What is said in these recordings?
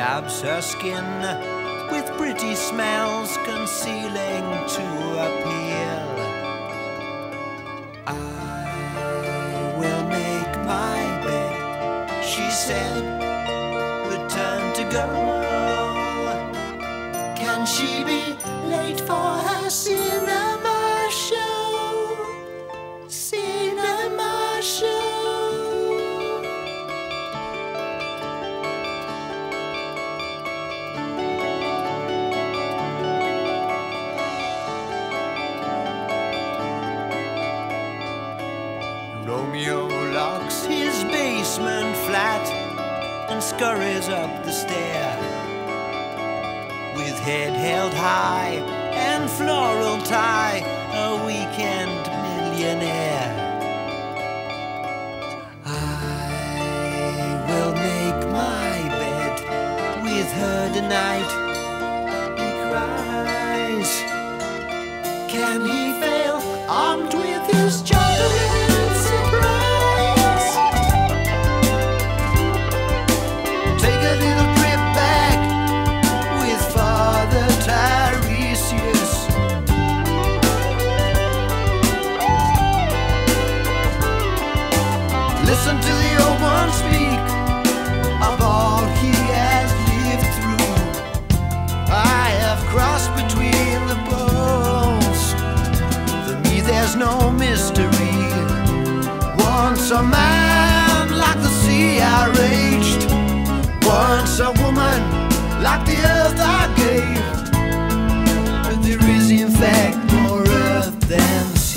dabs her skin with pretty smells concealing to appeal. I will make my bed, she said, return to go. Can she be late for her cinema show? Cinema show. Romeo locks his basement flat and scurries up the stair, with head held high and floral tie, a weekend millionaire. I will make my bed with her tonight, he cries. Can he fail, armed with his chocolate surprise? Take a little trip back with Father Tiresias. Listen to the old one speak of all he has lived through. I have crossed between the poles. For me there's no mystery. Once a man like the sea I raged, once a woman like the earth I gave. But there is in fact more earth than sea.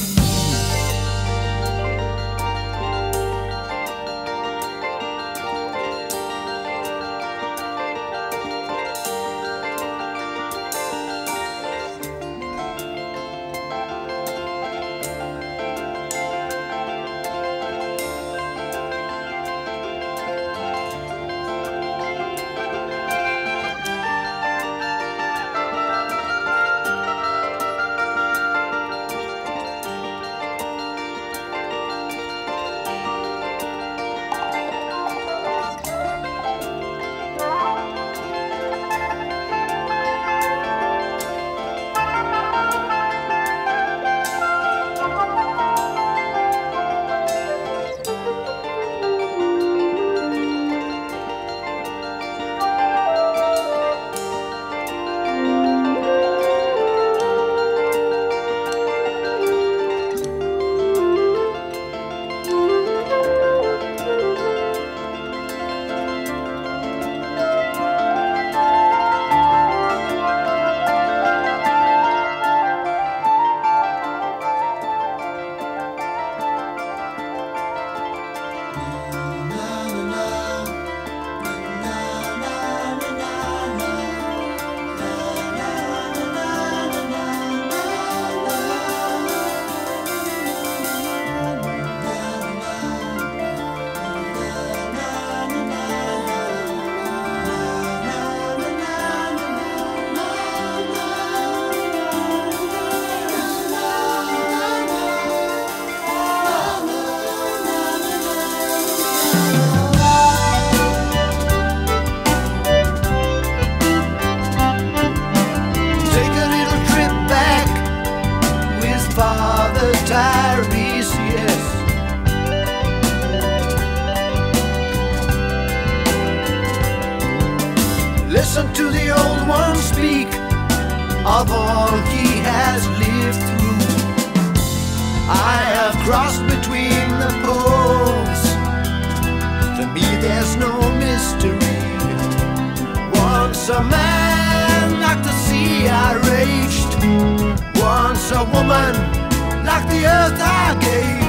Listen to the old one speak of all he has lived through. I have crossed between the poles. For me there's no mystery. Once a man like the sea I raged, once a woman like the earth I gave.